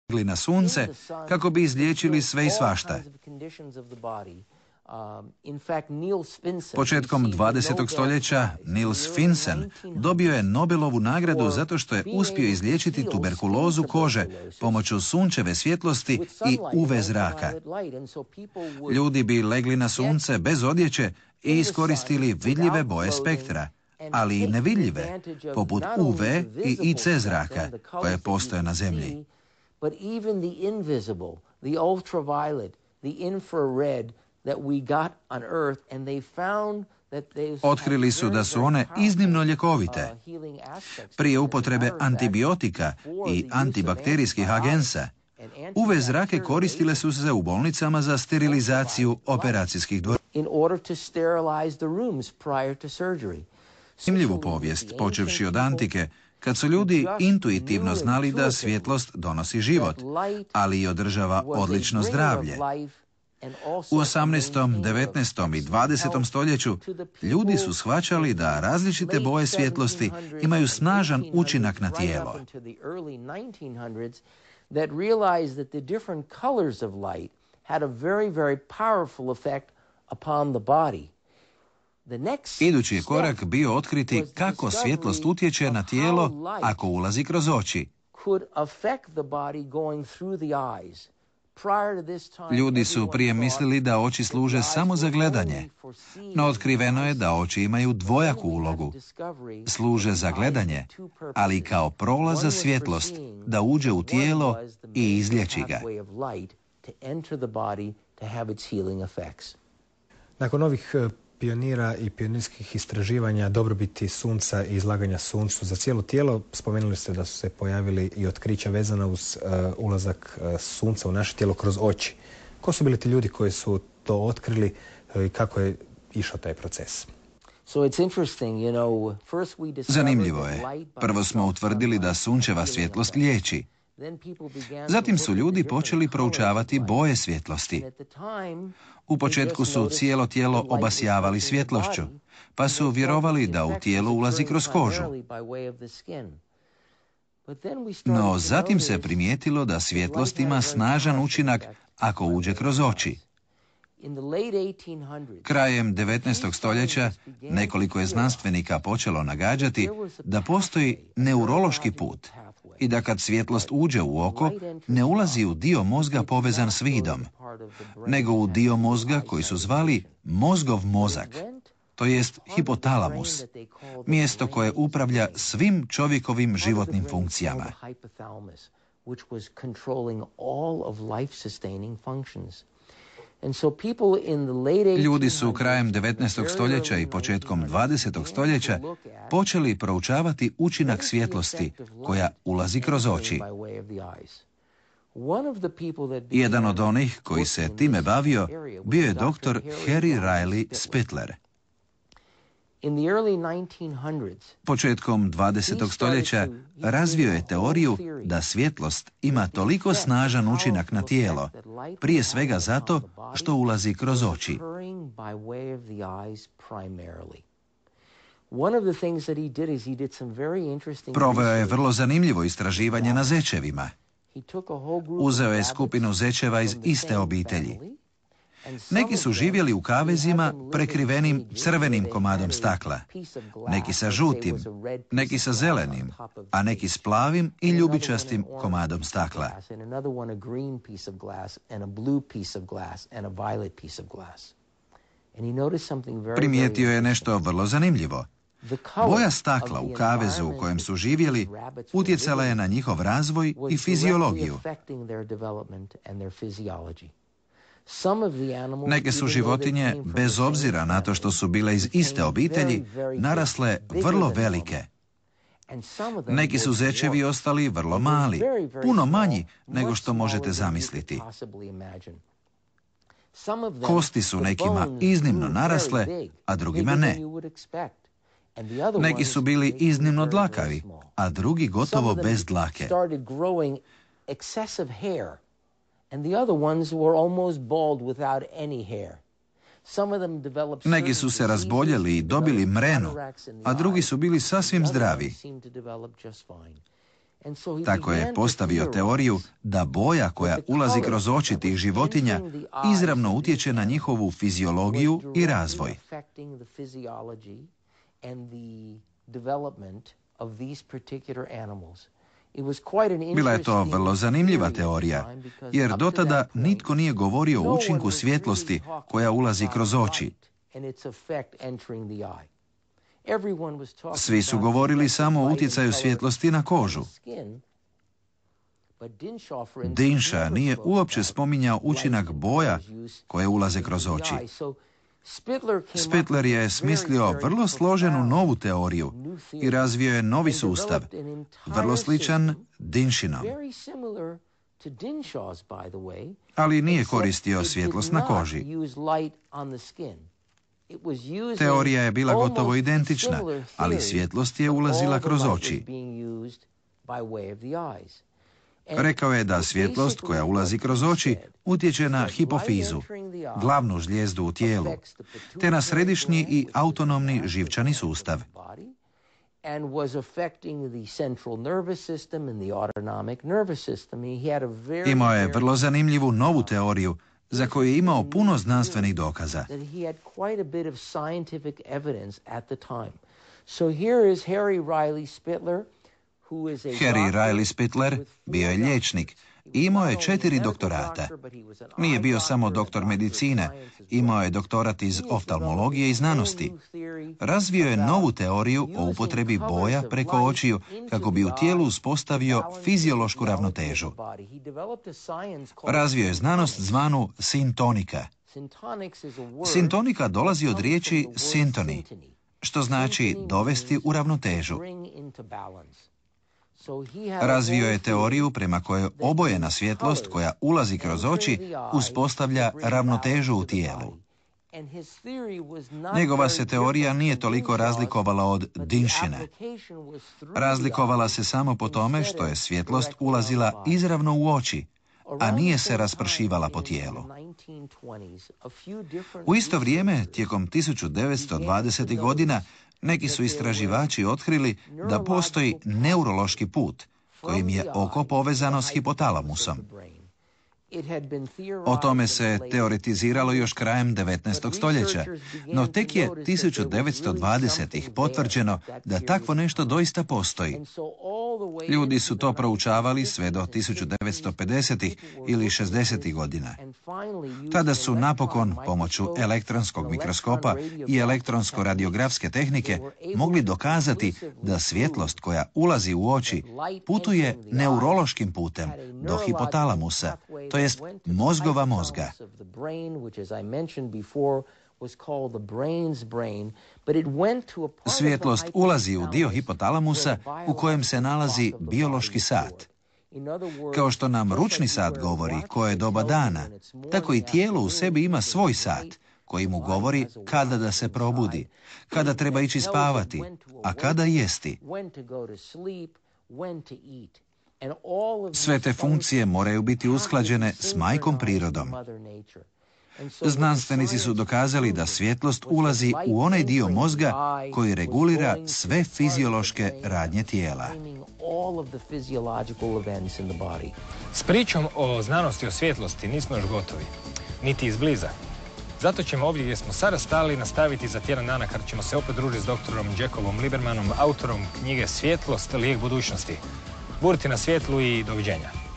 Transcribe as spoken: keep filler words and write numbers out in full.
legli na sunce kako bi izliječili sve i svašta. Početkom dvadesetog stoljeća Niels Finsen dobio je Nobelovu nagradu zato što je uspio izliječiti tuberkulozu kože pomoću sunčeve svjetlosti i U V zraka. Ljudi bi legli na sunce bez odjeće i iskoristili vidljive boje spektra, ali i nevidljive, poput U V i I C zraka koje postoje na Zemlji. Otkrili su da su one iznimno ljekovite. Prije upotrebe antibiotika i antibakterijskih agensa, U V zrake koristile su se u bolnicama za sterilizaciju operacijskih dvorana. Zanimljivu povijest, počevši od antike, kad su ljudi intuitivno znali da svjetlost donosi život, ali i održava odlično zdravlje. U osamnaestom, devetnaestom i dvadesetom stoljeću ljudi su shvaćali da različite boje svjetlosti imaju snažan učinak na tijelo. Idući je korak bio otkriti kako svjetlost utječe na tijelo ako ulazi kroz oči. Ljudi su prije mislili da oči služe samo za gledanje, no otkriveno je da oči imaju dvojaku ulogu. Služe za gledanje, ali i kao prolaz za svjetlost da uđe u tijelo i izliječi ga. Nakon ovih pionira i pionirskih istraživanja dobrobiti sunca i izlaganja suncu za cijelo tijelo, spomenuli ste da su se pojavili i otkrića vezana uz uh, ulazak uh, sunca u naše tijelo kroz oči. Ko su bili ti ljudi koji su to otkrili uh, i kako je išao taj proces? Zanimljivo je. Prvo smo utvrdili da sunčeva svjetlost liječi. Zatim su ljudi počeli proučavati boje svjetlosti. U početku su cijelo tijelo obasjavali svjetlošću, pa su vjerovali da u tijelo ulazi kroz kožu. No zatim se primijetilo da svjetlost ima snažan učinak ako uđe kroz oči. Krajem devetnaestog stoljeća nekoliko je znanstvenika počelo nagađati da postoji neurološki put i da kad svjetlost uđe u oko, ne ulazi u dio mozga povezan s vidom, nego u dio mozga koji su zvali mozgov mozak, to jest hipotalamus, mjesto koje upravlja svim čovjekovim životnim funkcijama. Ljudi su krajem devetnaestog stoljeća i početkom dvadesetog stoljeća počeli proučavati učinak svjetlosti koja ulazi kroz oči. Jedan od onih koji se time bavio bio je doktor Harry Riley Spitler. Početkom dvadesetog stoljeća razvio je teoriju da svjetlost ima toliko snažan učinak na tijelo, prije svega zato što ulazi kroz oči. Proveo je vrlo zanimljivo istraživanje na zečevima. Uzeo je skupinu zečeva iz iste obitelji. Neki su živjeli u kavezima prekrivenim crvenim komadom stakla, neki sa žutim, neki sa zelenim, a neki s plavim i ljubičastim komadom stakla. Primijetio je nešto vrlo zanimljivo. Boja stakla u kavezu u kojem su živjeli utjecala je na njihov razvoj i fiziologiju. Neke su životinje, bez obzira na to što su bile iz iste obitelji, narasle vrlo velike. Neki su zečevi ostali vrlo mali, puno manji nego što možete zamisliti. Kosti su nekima iznimno narasle, a drugima ne. Neki su bili iznimno dlakavi, a drugi gotovo bez dlake. Neki su se razboljeli i dobili mrenu, a drugi su bili sasvim zdravi. Tako je postavio teoriju da boja koja ulazi kroz oči tih životinja izravno utječe na njihovu fiziologiju i razvoj. Bila je to vrlo zanimljiva teorija, jer dotada nitko nije govorio o učinku svjetlosti koja ulazi kroz oči. Svi su govorili samo o utjecaju svjetlosti na kožu. Dinshaw nije uopće spominjao učinak boja koje ulaze kroz oči. Spitler je smislio vrlo složenu novu teoriju i razvio je novi sustav, vrlo sličan Dinshinom. Ali nije koristio svjetlost na koži. Teorija je bila gotovo identična, ali svjetlost je ulazila kroz oči. Rekao je da svjetlost koja ulazi kroz oči utječe na hipofizu, glavnu žlijezdu u tijelu, te na središnji i autonomni živčani sustav. Imao je vrlo zanimljivu novu teoriju za koju je imao puno znanstvenih dokaza. Harry Riley Spitler bio je liječnik i imao je četiri doktorata. Nije bio samo doktor medicine, imao je doktorat iz oftalmologije i znanosti. Razvio je novu teoriju o upotrebi boja preko očiju kako bi u tijelu uspostavio fiziološku ravnotežu. Razvio je znanost zvanu sintonika. Sintonika dolazi od riječi syntony, što znači dovesti u ravnotežu. Razvio je teoriju prema kojoj obojena svjetlost koja ulazi kroz oči uspostavlja ravnotežu u tijelu. Njegova se teorija nije toliko razlikovala od Dinshine. Razlikovala se samo po tome što je svjetlost ulazila izravno u oči, a nije se raspršivala po tijelu. U isto vrijeme, tijekom tisuću devetsto dvadesetih godina, neki su istraživači otkrili da postoji neurološki put kojim je oko povezano s hipotalamusom. O tome se teoretiziralo još krajem devetnaestog stoljeća, no tek je tisuću devetsto dvadesetih potvrđeno da takvo nešto doista postoji. Ljudi su to proučavali sve do tisuću devetsto pedesetih ili šezdesetih godina. Tada su napokon pomoću elektronskog mikroskopa i elektronsko-radiografske tehnike mogli dokazati da svjetlost koja ulazi u oči putuje neurološkim putem do hipotalamusa, to jest mozgova mozga. Svjetlost ulazi u dio hipotalamusa u kojem se nalazi biološki sat. Kao što nam ručni sat govori koje je doba dana, tako i tijelo u sebi ima svoj sat koji mu govori kada da se probudi, kada treba ići spavati, a kada jesti. Sve te funkcije moraju biti usklađene s majkom prirodom. Znanstvenici su dokazali da svjetlost ulazi u onaj dio mozga koji regulira sve fiziološke radnje tijela. S pričom o znanosti o svjetlosti nismo još gotovi, niti izbliza. Zato ćemo ovdje gdje smo sada stali nastaviti za tjedan dana kad ćemo se opet družiti s doktorom Jacobom Libermanom, autorom knjige Svjetlost, lijek budućnosti. Budite na svjetlu i doviđenja.